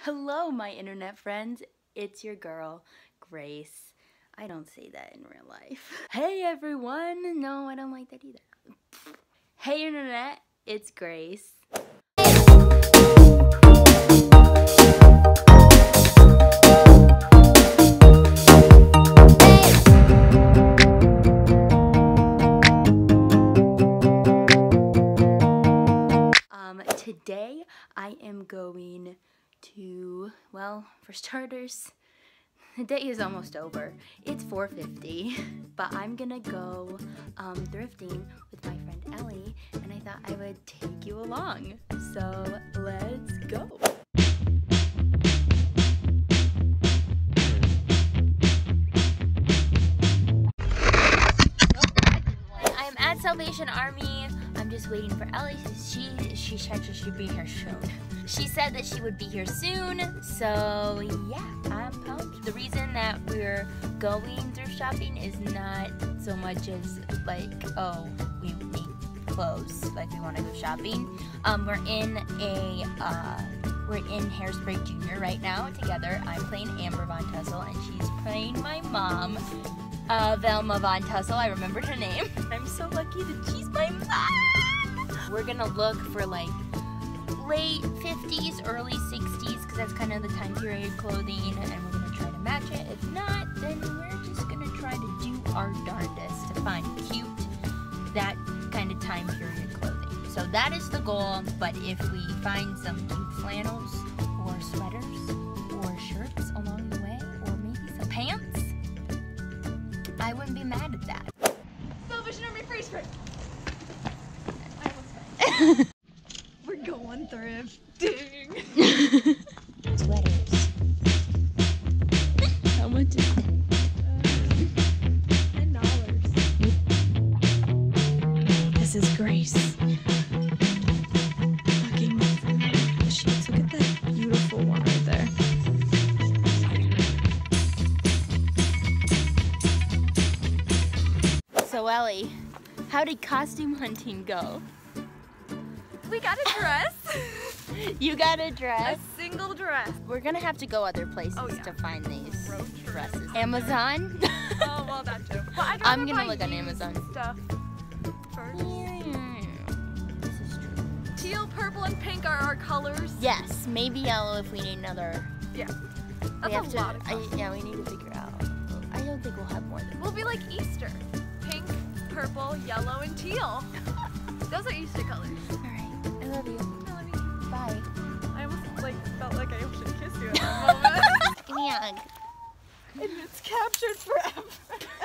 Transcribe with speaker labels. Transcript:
Speaker 1: Hello, my internet friends. It's your girl, Grace. I don't say that in real life. Hey, everyone. No, I don't like that either. Hey, internet. It's Grace. Today I am going to, well, for starters, the day is almost over. It's 4:50, but I'm gonna go thrifting with my friend Ellie, and I thought I would take you along. So let's go. I'm at Salvation Army. I'm just waiting for Ellie. She said she should be here soon. She said that she would be here soon, so yeah, I'm pumped. The reason that we're going thrift shopping is not so much as like, oh, we need clothes, like we want to go shopping. We're in Hairspray Junior right now together. I'm playing Amber Von Tussle, and she's playing my mom, Velma Von Tussle. I remembered her name. I'm so lucky that she's my mom. We're gonna look for like late 50s, early 60s, because that's kind of the time period clothing, and we're gonna try to match it. If not, then we're just gonna try to do our darndest to find cute, that kind of time period clothing. So that is the goal, but if we find some cute flannels or sweaters or shirts along the way, or maybe some pants, I wouldn't be mad at that.
Speaker 2: Salvation Army freeze frame. We're going thrifting.
Speaker 1: Sweaters. How much is it? $10. This is Grace. Looking for the sheets. Look at that beautiful one right there. So Ellie, how did costume hunting go?
Speaker 2: We got a dress.
Speaker 1: You got a dress?
Speaker 2: A single dress.
Speaker 1: We're gonna have to go other places to find these dresses. Amazon?
Speaker 2: Oh, well, that too. Well,
Speaker 1: I'm gonna look on Amazon.
Speaker 2: Stuff first.
Speaker 1: This is true.
Speaker 2: Teal, purple, and pink are our colors.
Speaker 1: Yes, maybe yellow if we need another.
Speaker 2: Yeah.
Speaker 1: We
Speaker 2: That's
Speaker 1: have
Speaker 2: a
Speaker 1: to,
Speaker 2: lot of costumes.
Speaker 1: yeah, we need to figure out. I don't think we'll have more than
Speaker 2: We'll be like Easter. Pink, purple, yellow, and teal. Those are Easter colors.
Speaker 1: Alright, I love you.
Speaker 2: I love you.
Speaker 1: Bye.
Speaker 2: I almost felt like I should kiss you at that moment.
Speaker 1: Give me a hug.
Speaker 2: And it's captured forever.